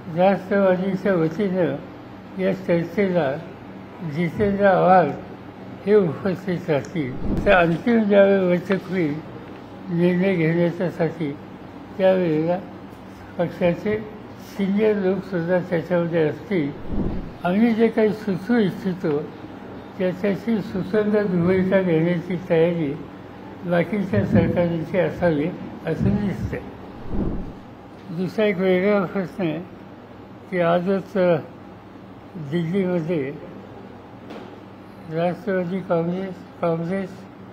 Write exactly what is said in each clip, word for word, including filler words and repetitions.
राष्ट्रवादीच्या वतीनं या चर्चेला जितेंद्र आव्हाड हे उपस्थित राहतील. तर अंतिम ज्यावेळी बैठक होईल निर्णय घेण्याच्यासाठी त्यावेळेला पक्षाचे सिनियर लोकसुद्धा त्याच्यामध्ये असतील. आम्ही जे काही सुचवू इच्छितो त्याच्याशी सुसंगत भूमिका घेण्याची तयारी बाकीच्या सरकारांची असावी असं दिसतंय. दुसरा एक वेगळा प्रश्न आहे की आजच दिल्लीमध्ये राष्ट्रवादी काँग्रेस काँग्रेस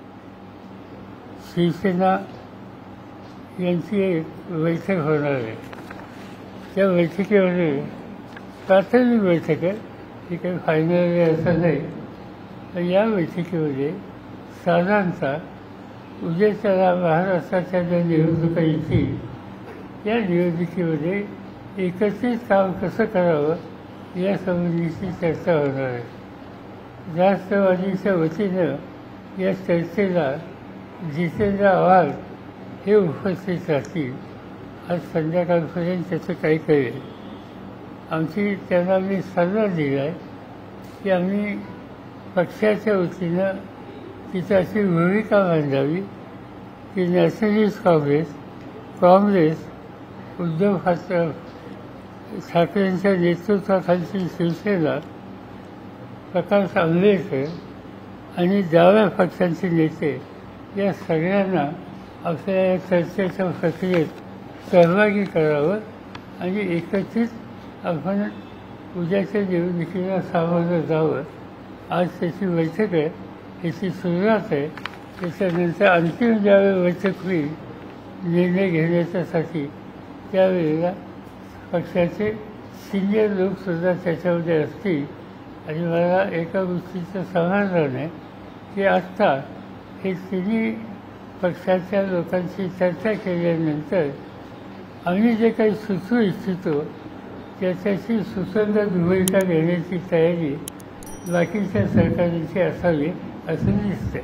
शिवसेना यांची एक बैठक होणार आहे. त्या बैठकीमध्ये प्राथमिक बैठक आहे, ती काही फायनल आहे असं नाही. पण या बैठकीमध्ये साधारणतः उद्याच्याला महाराष्ट्राच्या ज्या निवडणुका येतील या निवडणुकीमध्ये एकत्रित काम कसं करावं यासंबंधीची चर्चा होणार आहे. राष्ट्रवादीच्या वतीनं या चर्चेला जितेंद्र आव्हाड हे उपस्थित राहतील. आज संध्याकाळपर्यंत त्याचं काही कळेल. आमची त्यांना मी सल्ला दिला आहे की आम्ही पक्षाच्या वतीनं तिथं अशी भूमिका मांडावी की नॅशनलिस्ट काँग्रेस काँग्रेस उद्धव ठाकरेंच्या नेतृत्वाखालची शिवसेना प्रकाश आंबेडकर आणि डाव्या पक्षांचे नेते या सगळ्यांना आपल्या या चर्चेच्या प्रक्रियेत सहभागी करावं आणि एकत्रित आपण उद्याच्या निवडणुकीला सामोरं जावं. आज त्याची बैठक आहे, याची सुरुवात आहे. त्याच्यानंतर अंतिम ज्यावेळी बैठक होईल निर्णय घेण्याच्यासाठी त्यावेळेला पक्षाचे सिनियर लोकसुद्धा त्याच्यामध्ये असतील. आणि मला एका गोष्टीचं समाधान आहे की आत्ता हे तिन्ही पक्षाच्या लोकांशी चर्चा केल्यानंतर आम्ही जे काही सुचवू इच्छितो त्याच्याशी सुसंगत भूमिका घेण्याची तयारी बाकीच्या सरकारांची असावी असं दिसतंय.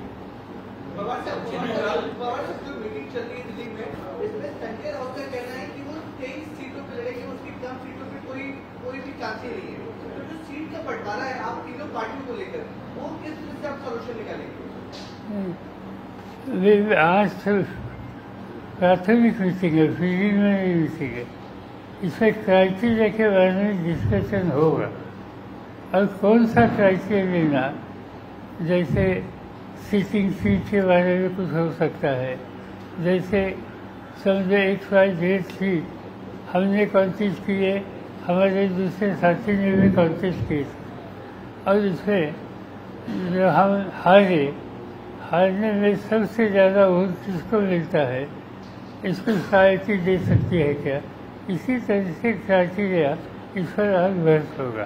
आज प्राथमिक मीटिंग है, प्रीलिमिनरी मीटिंग है. इसमें क्राइटेरिया के बारे में डिस्कशन होगा. और कौन सा क्राइटेरिया लेना, जैसे सीटिंग सीट के बारे में कुछ हो सकता है. जैसे समझो एक बाई डेढ़ सीट हमने कॉन्टेस्ट किए, हमारे दूसरे साथी ने भी कॉन्टेस्ट किए और इसमें जो हम हारे हारने में सबसे ज़्यादा वोट किसको मिलता है, इसको सहायता दे सकती है क्या. इसी तरह से क्राइटेरिया इस पर आज बहस होगा.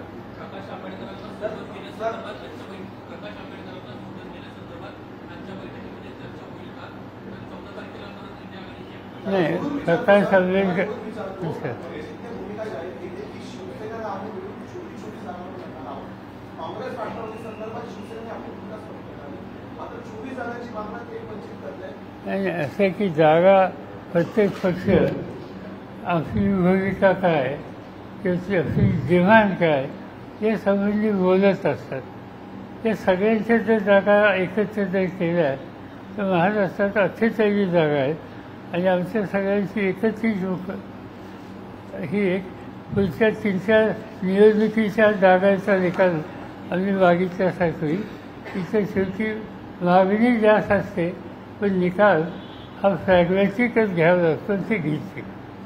नहीं, प्रकाश आंबेडकर अच्छा नाही असं की जागा प्रत्येक पक्ष आपली भूमिका काय त्याची आपली डिमांड काय या संबंधी बोलत असतात. या सगळ्यांच्या जर जागा एकत्र जर केल्या तर महाराष्ट्रात अठ्ठेचाळीस जागा आहेत आणि आमच्या सगळ्यांची एकत्रित लोक ही एक पुढच्या तीन चार निवडणुकीच्या जागांचा निकाल आम्ही मागितल्यासारखी होईल. इथं शेवटी मागणी जास्त असते पण निकाल हा फ्रॅग्मॅटिकच घ्यावा लागतो ते घेतली.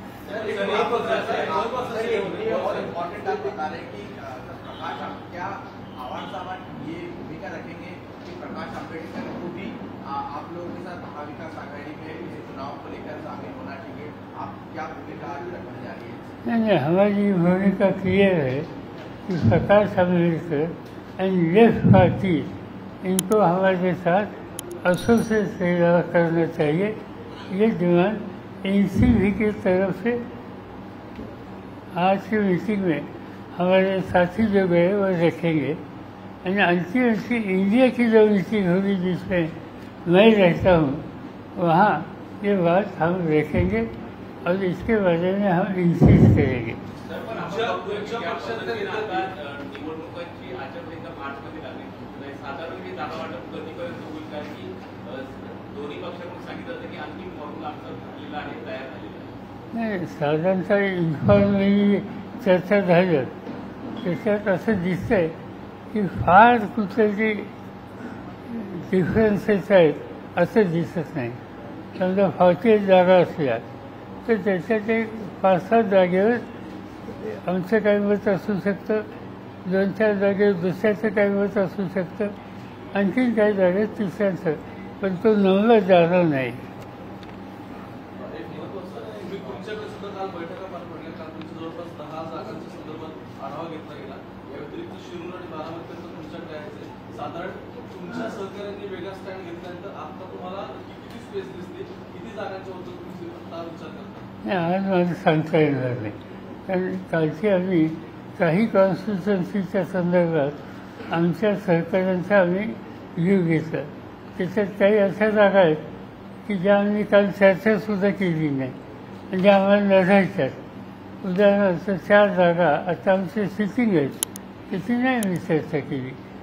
नहीं नहीं हमारी भूमिका क्लियर है कि Prakash Ambedkar and left party इनको हमारे साथ एसोसिएट करना चाहिए. ये डिमांड एन सी पी की तरफ से आज की मीटिंग में हमारे साथी जो गए वो रखेंगे. और अंतिम अंतिम इंडिया की जो मीटिंग होगी जिसमें मैं रहता हूँ वहाँ ये बात हम रखेंगे और इसके बारे में हम इंसिस्ट करेंगे. पण तुमच्या आपण तुमच्या पक्षातल्या आता नेत्यांनी अ, निवडणुकांची आचारसंहिता मार्चमध्ये लागली नाही, साधारण हे जागा वाटप कधीपर्यंत होईल? कारण की अ, दोन्ही पक्षाकडून सांगितलं होतं की अंतिम फॉर्म्युला आमचा झालेला आहे, तयार झालेला आहे. नाही, साधारणतः इन्फॉर्मली चर्चा झाल्या त्याच्यात असं दिसतंय की फार कुठले डिफरन्सेस आहेत असं दिसत नाही. समजा फावती जागा असल्या तर त्याच्यात एक पाच सात जागेवर आमचं काही मत असू शकतं, दोन चार जागेवर दुसऱ्याचं काही मत असू शकतं, आणखीन काही जागेत तिसऱ्यांचं, पण तो नवला जागा नाही. एक महत्त्वाचं तुम्ही तुमच्याकडे सुद्धा काल बैठका पार पडल्या, काल तुमच्या जवळपास दहा जागांच्या संदर्भात आढावा घेतला गेला. या व्यतिरिक्त शिरूर आणि बारामतीचं तुमच्याकडे आहे. साधारण तुमच्या सहकाऱ्यांनी वेगळा स्टँड घेतल्यानंतर आता तुम्हाला किती स्पेस दिसते, किती जागांच्या होतं तुम्ही आता विचार करता? नाही, आज मला सांगता येणार नाही, कारण कालची आम्ही काही कॉन्स्टिट्युन्सीच्या संदर्भात आमच्या सहकाऱ्यांचा आम्ही व्ह्यू घेतला. त्याच्यात काही अशा जागा आहेत की ज्या आम्ही काल चर्चासुद्धा केली नाही म्हणजे आम्हाला लढायच्यात. उदाहरणार्थ चार जागा आता आमच्या सिटिंग आहेत त्याची नाही आम्ही चर्चा केली.